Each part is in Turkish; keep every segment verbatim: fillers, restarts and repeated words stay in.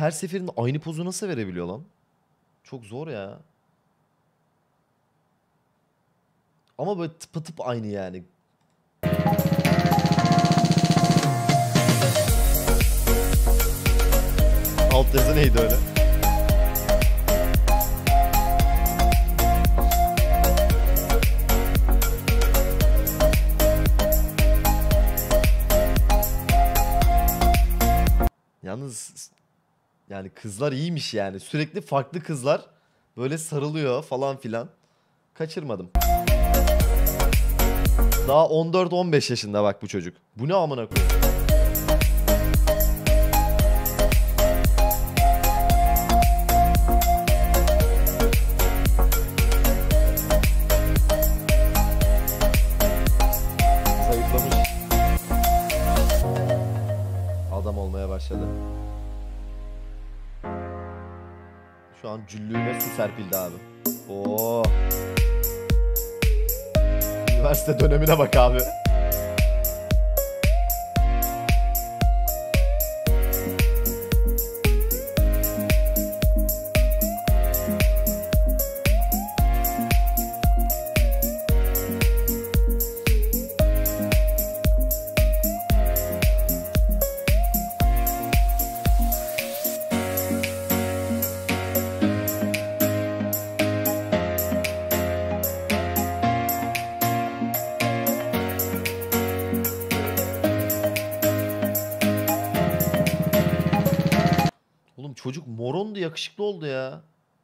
her seferinde aynı pozu nasıl verebiliyor lan? Çok zor ya. Ama böyle tıpatıp aynı yani. Alt yazı neydi öyle? Yalnız yani kızlar iyiymiş yani. Sürekli farklı kızlar böyle sarılıyor falan filan. Kaçırmadım. Daha on dört on beş yaşında bak bu çocuk. Bu ne amına koyayım? Zayıflamış. Adam olmaya başladı. Şu an cüllüğüne su serpildi abi. Oo. Üniversite dönemine bak abi. Oğlum çocuk morondu, yakışıklı oldu ya.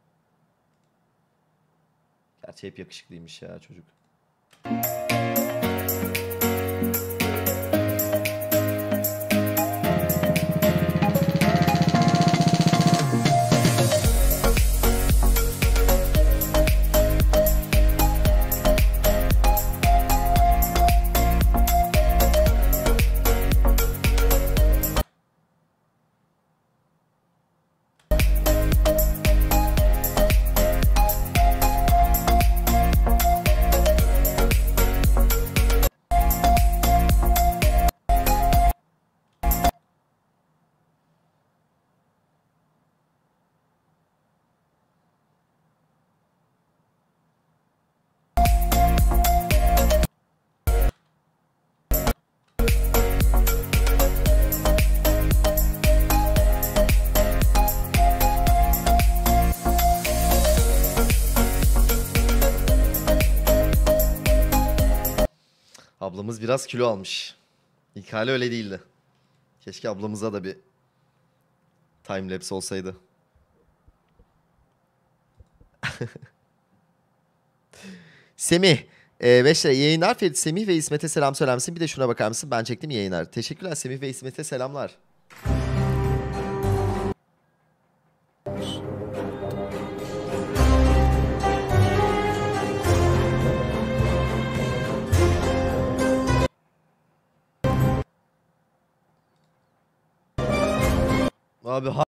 Gerçi hep yakışıklıymış ya çocuk. Ablamız biraz kilo almış. İlk hali öyle değildi. Keşke ablamıza da bir timelapse olsaydı. Semih. beş lira yayınlar. Ferit, Semih ve İsmet'e selam söyler misin? Bir de şuna bakar mısın? Ben çektim yayınlar. Teşekkürler Semih ve İsmet'e selamlar. Abi